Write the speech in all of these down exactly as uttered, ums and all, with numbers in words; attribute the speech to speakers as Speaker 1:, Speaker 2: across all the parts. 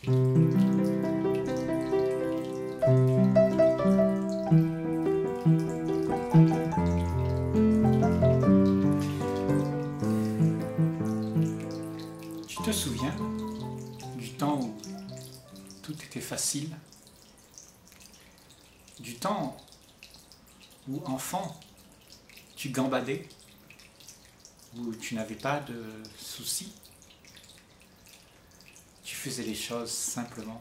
Speaker 1: Tu te souviens du temps où tout était facile, du temps où, enfant, tu gambadais, où tu n'avais pas de soucis, tu faisais les choses simplement,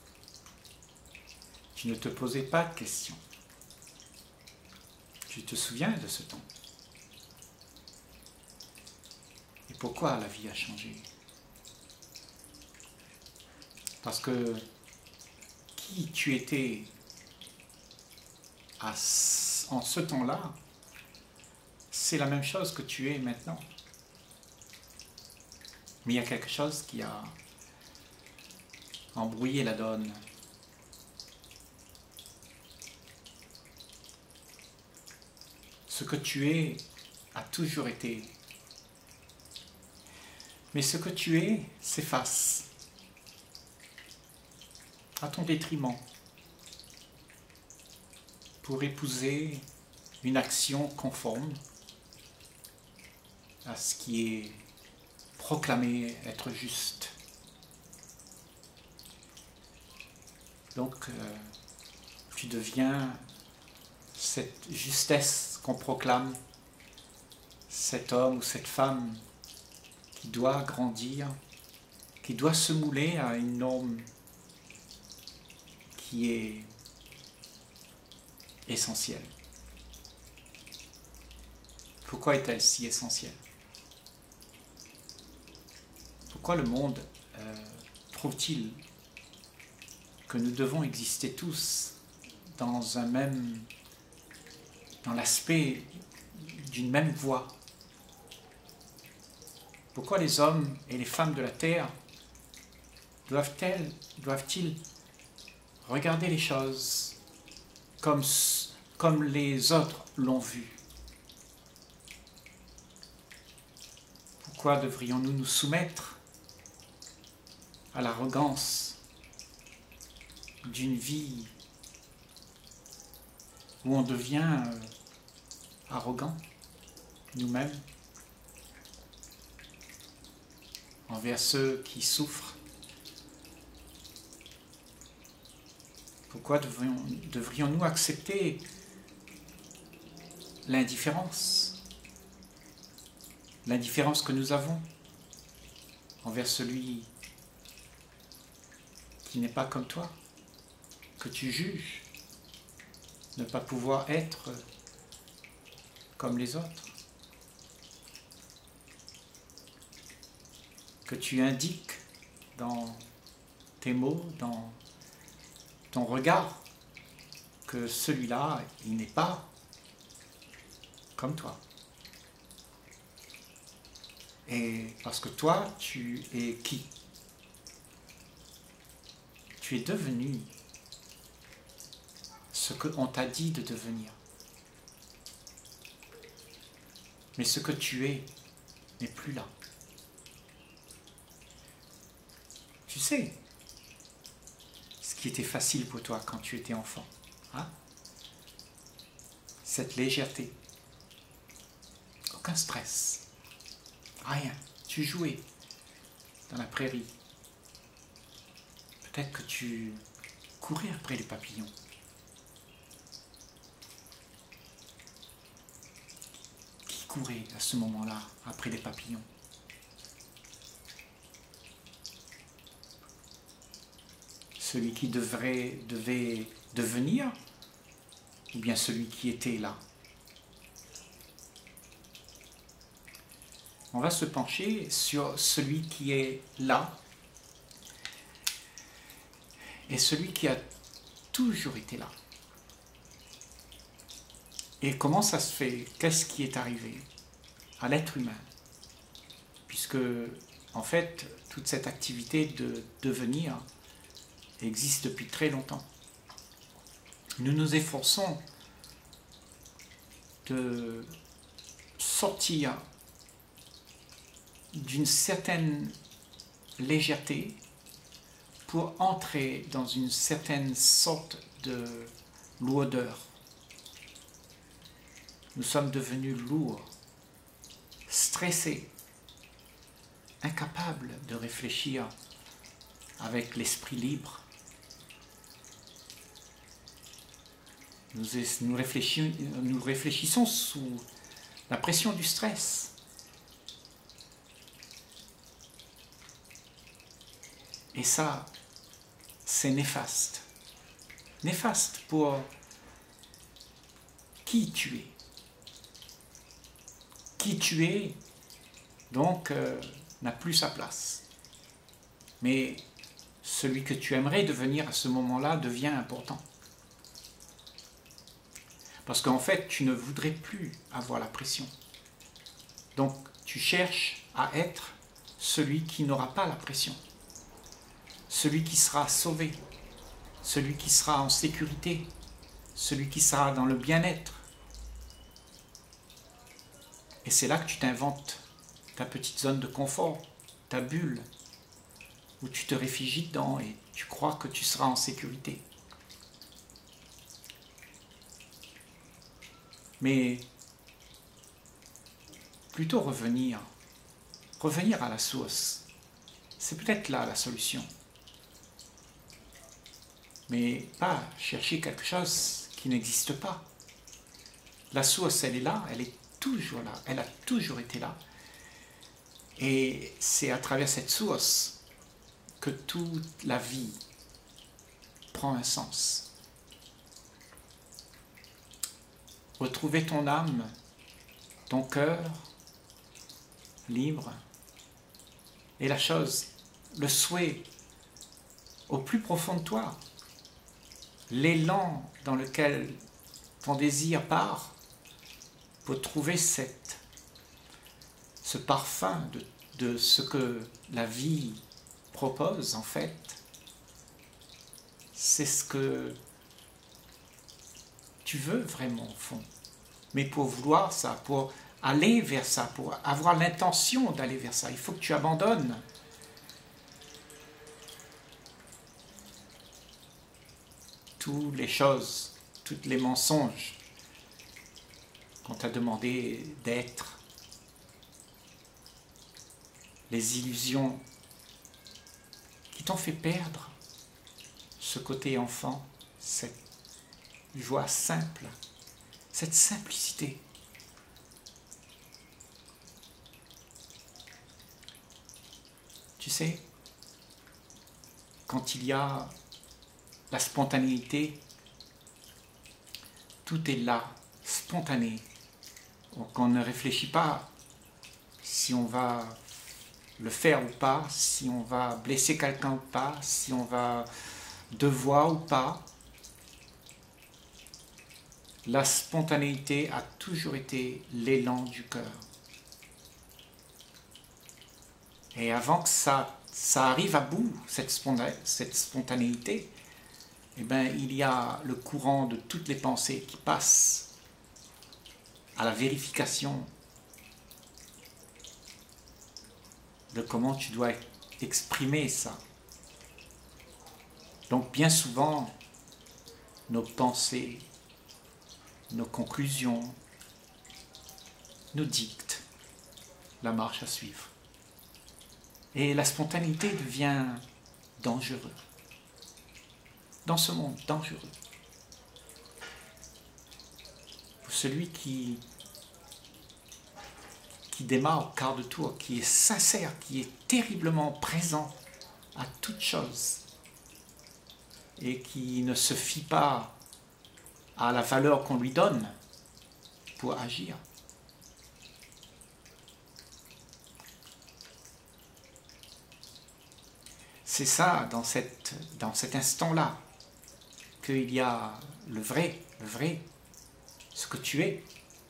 Speaker 1: tu ne te posais pas de questions. Tu te souviens de ce temps? Et pourquoi la vie a changé? Parce que qui tu étais à, en ce temps-là, c'est la même chose que tu es maintenant. Mais il y a quelque chose qui a embrouillé la donne. Ce que tu es a toujours été. Mais ce que tu es s'efface à ton détriment pour épouser une action conforme à ce qui est proclamé être juste. Donc, euh, tu deviens cette justesse qu'on proclame, cet homme ou cette femme qui doit grandir, qui doit se mouler à une norme qui est essentielle. Pourquoi est-elle si essentielle? Pourquoi le monde euh, trouve-t-il que nous devons exister tous dans un même, dans l'aspect d'une même voie? Pourquoi les hommes et les femmes de la terre doivent-elles, doivent-ils regarder les choses comme, comme les autres l'ont vu? Pourquoi devrions-nous nous soumettre à l'arrogance d'une vie où on devient euh, arrogant nous-mêmes envers ceux qui souffrent? Pourquoi devrions-nous accepter l'indifférence, l'indifférence que nous avons envers celui qui n'est pas comme toi, que tu juges ne pas pouvoir être comme les autres, que tu indiques dans tes mots, dans ton regard, que celui-là, il n'est pas comme toi. Et parce que toi, tu es qui? Tu es devenu ce qu'on t'a dit de devenir. Mais ce que tu es n'est plus là. Tu sais, ce qui était facile pour toi quand tu étais enfant, hein? Cette légèreté, aucun stress, rien. Tu jouais dans la prairie. Peut-être que tu courais après les papillons. Qui courait à ce moment-là après les papillons? Celui qui devrait, devait devenir, ou bien celui qui était là? On va se pencher sur celui qui est là et celui qui a toujours été là. Et comment ça se fait? Qu'est-ce qui est arrivé à l'être humain? Puisque, en fait, toute cette activité de devenir existe depuis très longtemps. Nous nous efforçons de sortir d'une certaine légèreté pour entrer dans une certaine sorte de lourdeur. Nous sommes devenus lourds, stressés, incapables de réfléchir avec l'esprit libre. Nous, nous, réfléchissons, nous réfléchissons sous la pression du stress. Et ça, c'est néfaste. Néfaste pour qui tu es. Qui tu es, donc, euh, n'a plus sa place. Mais celui que tu aimerais devenir à ce moment-là devient important. Parce qu'en fait, tu ne voudrais plus avoir la pression. Donc, tu cherches à être celui qui n'aura pas la pression. Celui qui sera sauvé. Celui qui sera en sécurité. Celui qui sera dans le bien-être. Et c'est là que tu t'inventes ta petite zone de confort, ta bulle, où tu te réfugies dedans et tu crois que tu seras en sécurité. Mais plutôt revenir, revenir à la source, c'est peut-être là la solution. Mais pas chercher quelque chose qui n'existe pas. La source, elle est là, elle est toujours là, elle a toujours été là. Et c'est à travers cette source que toute la vie prend un sens. Retrouver ton âme, ton cœur libre, et la chose, le souhait au plus profond de toi, l'élan dans lequel ton désir part pour trouver cette, ce parfum de, de ce que la vie propose en fait, c'est ce que tu veux vraiment au fond. Mais pour vouloir ça, pour aller vers ça, pour avoir l'intention d'aller vers ça, il faut que tu abandonnes toutes les choses, tous les mensonges qu'on t'a demandé d'être, les illusions qui t'ont fait perdre ce côté enfant, cette joie simple, cette simplicité. Tu sais, quand il y a la spontanéité, tout est là, spontané. Donc on ne réfléchit pas si on va le faire ou pas, si on va blesser quelqu'un ou pas, si on va devoir ou pas. La spontanéité a toujours été l'élan du cœur. Et avant que ça, ça arrive à bout, cette, sponta- cette spontanéité, eh ben, il y a le courant de toutes les pensées qui passent à la vérification de comment tu dois exprimer ça. Donc bien souvent, nos pensées, nos conclusions nous dictent la marche à suivre. Et la spontanéité devient dangereux. Dans ce monde, dangereux. Pour celui qui, qui démarre au quart de tour, qui est sincère, qui est terriblement présent à toute chose et qui ne se fie pas à la valeur qu'on lui donne pour agir. C'est ça, dans, cette, dans cet instant-là, qu'il y a le vrai, le vrai, ce que tu es.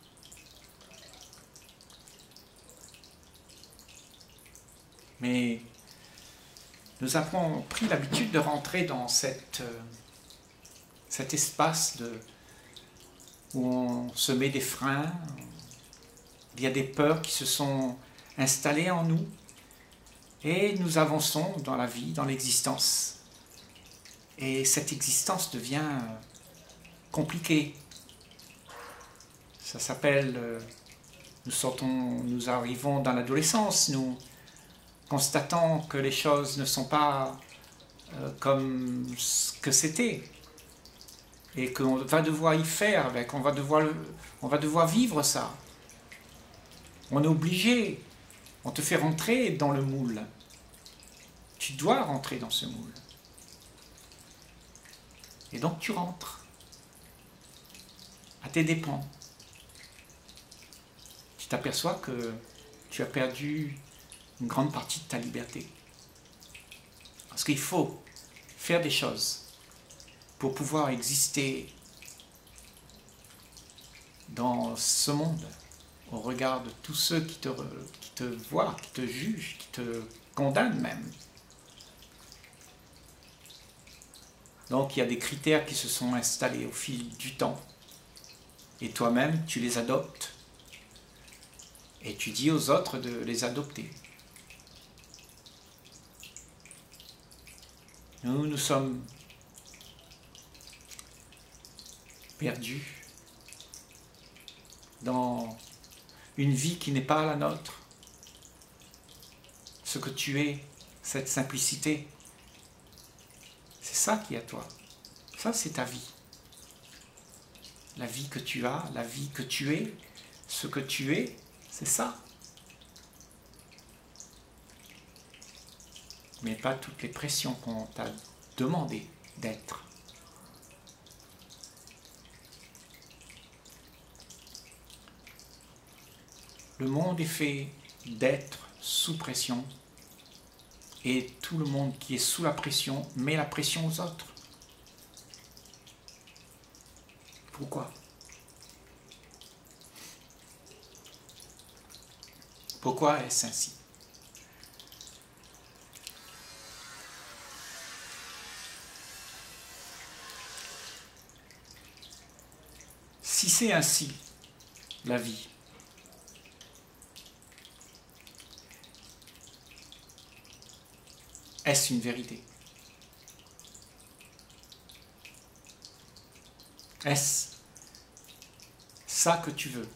Speaker 1: Mais nous avons pris l'habitude de rentrer dans cette, euh, cet espace de, où on se met des freins, il y a des peurs qui se sont installées en nous, et nous avançons dans la vie, dans l'existence, Et cette existence devient compliquée. Ça s'appelle, euh, nous sortons, nous arrivons dans l'adolescence, nous constatons que les choses ne sont pas euh, comme ce que c'était. Et qu'on va devoir y faire avec, on va devoir, le, on va devoir vivre ça. On est obligé, on te fait rentrer dans le moule. Tu dois rentrer dans ce moule. Et donc tu rentres, à tes dépens. Tu t'aperçois que tu as perdu une grande partie de ta liberté. Parce qu'il faut faire des choses pour pouvoir exister dans ce monde, au regard de tous ceux qui te, qui te voient, qui te jugent, qui te condamnent même. Donc il y a des critères qui se sont installés au fil du temps. Et toi-même, tu les adoptes. Et tu dis aux autres de les adopter. Nous, nous sommes perdus dans une vie qui n'est pas la nôtre. Ce que tu es, cette simplicité, c'est ça qui est à toi. Ça, c'est ta vie. La vie que tu as, la vie que tu es, ce que tu es, c'est ça. Mais pas toutes les pressions qu'on t'a demandé d'être. Le monde est fait d'être sous pression. Et tout le monde qui est sous la pression met la pression aux autres. Pourquoi? Pourquoi est-ce ainsi? Si c'est ainsi, la vie, est-ce une vérité? Est-ce ça que tu veux?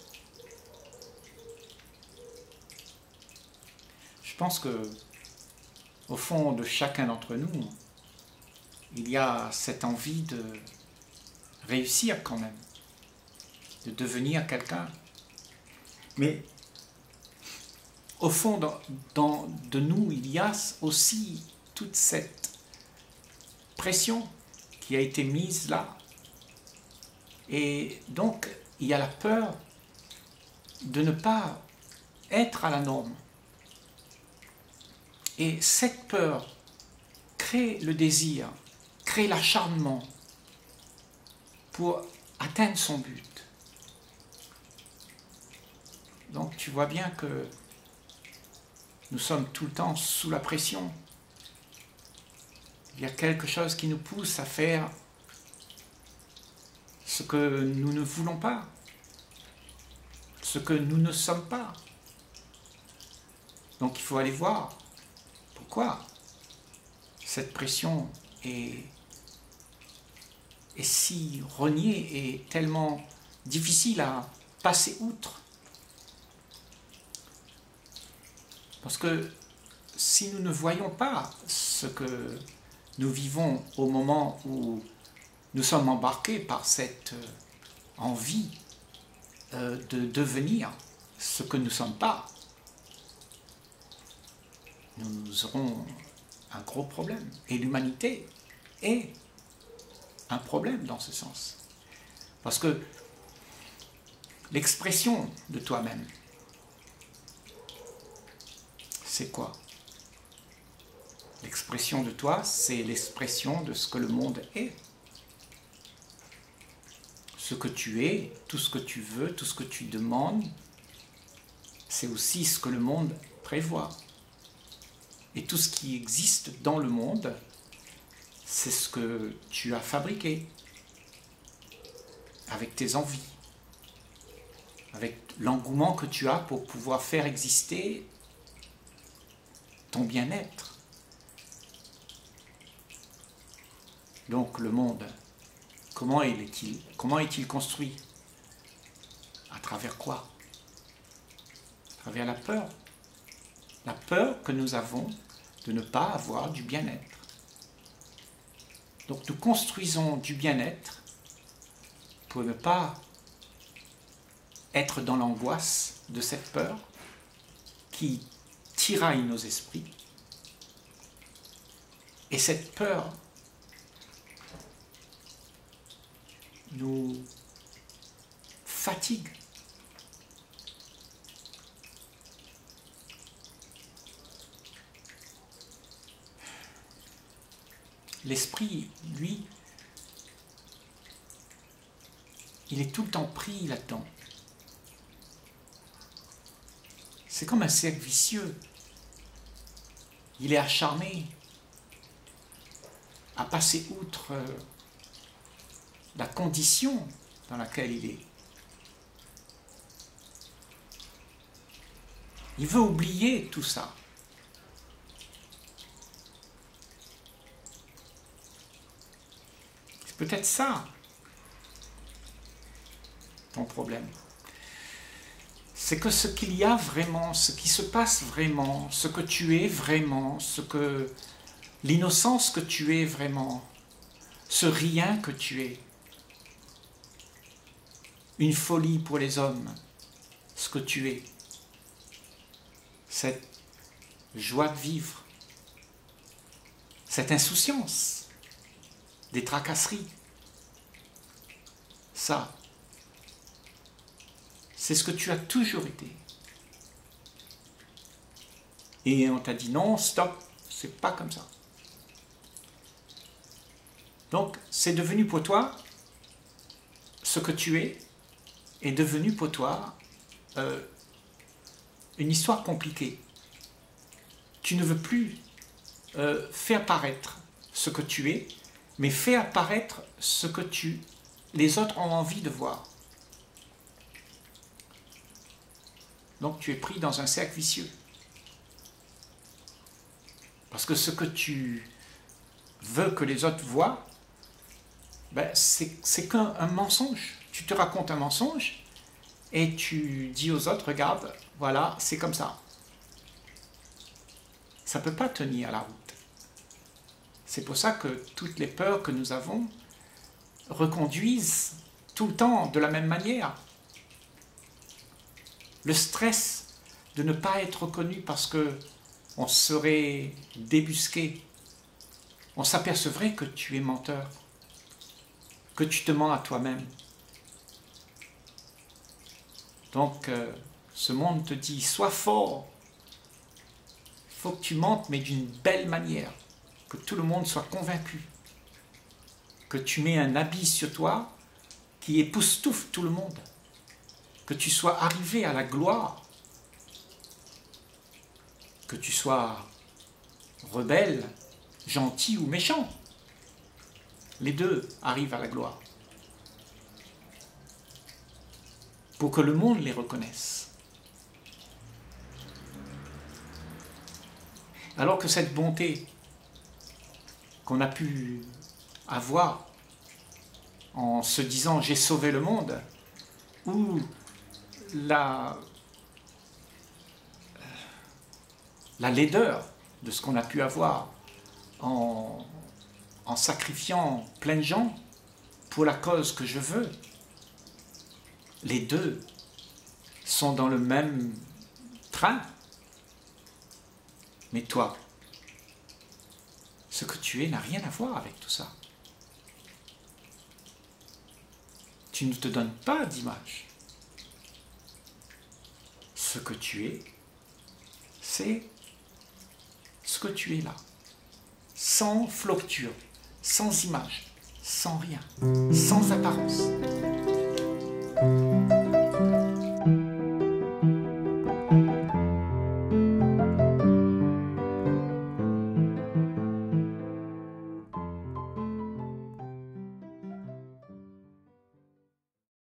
Speaker 1: Je pense que, au fond de chacun d'entre nous, il y a cette envie de réussir quand même, de devenir quelqu'un. Mais au fond dans, dans, de nous, il y a aussi toute cette pression qui a été mise là. Et donc, il y a la peur de ne pas être à la norme. Et cette peur crée le désir, crée l'acharnement pour atteindre son but. Donc tu vois bien que nous sommes tout le temps sous la pression. Il y a quelque chose qui nous pousse à faire ce que nous ne voulons pas, ce que nous ne sommes pas. Donc il faut aller voir pourquoi cette pression est, est si reniée et tellement difficile à passer outre. Parce que si nous ne voyons pas ce que nous vivons au moment où nous sommes embarqués par cette envie de devenir ce que nous ne sommes pas, nous aurons un gros problème. Et l'humanité est un problème dans ce sens. Parce que l'expression de toi-même, c'est quoi? L'expression de toi, c'est l'expression de ce que le monde est. Ce que tu es, tout ce que tu veux, tout ce que tu demandes, c'est aussi ce que le monde prévoit. Et tout ce qui existe dans le monde, c'est ce que tu as fabriqué avec tes envies, avec l'engouement que tu as pour pouvoir faire exister ton bien-être. Donc le monde, comment est-il, comment est-il construit? À travers quoi? À travers la peur. La peur que nous avons de ne pas avoir du bien-être. Donc nous construisons du bien-être pour ne pas être dans l'angoisse de cette peur qui tiraille nos esprits. Et cette peur nous fatigue. L'esprit, lui, il est tout le temps pris là-dedans. C'est comme un cercle vicieux. Il est acharné à passer outre la condition dans laquelle il est. Il veut oublier tout ça. C'est peut-être ça ton problème. C'est que ce qu'il y a vraiment, ce qui se passe vraiment, ce que tu es vraiment, ce que l'innocence que tu es vraiment, ce rien que tu es, une folie pour les hommes, ce que tu es, cette joie de vivre, cette insouciance des tracasseries, ça, c'est ce que tu as toujours été. Et on t'a dit non, stop, c'est pas comme ça. Donc, c'est devenu pour toi, ce que tu es, est devenu pour toi euh, une histoire compliquée. Tu ne veux plus euh, faire apparaître ce que tu es, mais faire apparaître ce que tu, les autres ont envie de voir. Donc tu es pris dans un cercle vicieux. Parce que ce que tu veux que les autres voient, ben c'est qu'un un mensonge. Tu te racontes un mensonge et tu dis aux autres, regarde, voilà, c'est comme ça. Ça ne peut pas tenir la route. C'est pour ça que toutes les peurs que nous avons reconduisent tout le temps de la même manière. Le stress de ne pas être reconnu parce qu'on serait débusqué. On s'apercevrait que tu es menteur, que tu te mens à toi-même. Donc, euh, ce monde te dit, sois fort. Il faut que tu mentes, mais d'une belle manière. Que tout le monde soit convaincu. Que tu mets un habit sur toi qui époustoufle tout le monde. Que tu sois arrivé à la gloire. Que tu sois rebelle, gentil ou méchant. Les deux arrivent à la gloire. Pour que le monde les reconnaisse. Alors que cette bonté qu'on a pu avoir en se disant « j'ai sauvé le monde » ou la, la laideur de ce qu'on a pu avoir en, en sacrifiant plein de gens pour la cause que je veux. Les deux sont dans le même train. Mais toi, ce que tu es n'a rien à voir avec tout ça. Tu ne te donnes pas d'image. Ce que tu es, c'est ce que tu es là. Sans flocture, sans image, sans rien, sans apparence.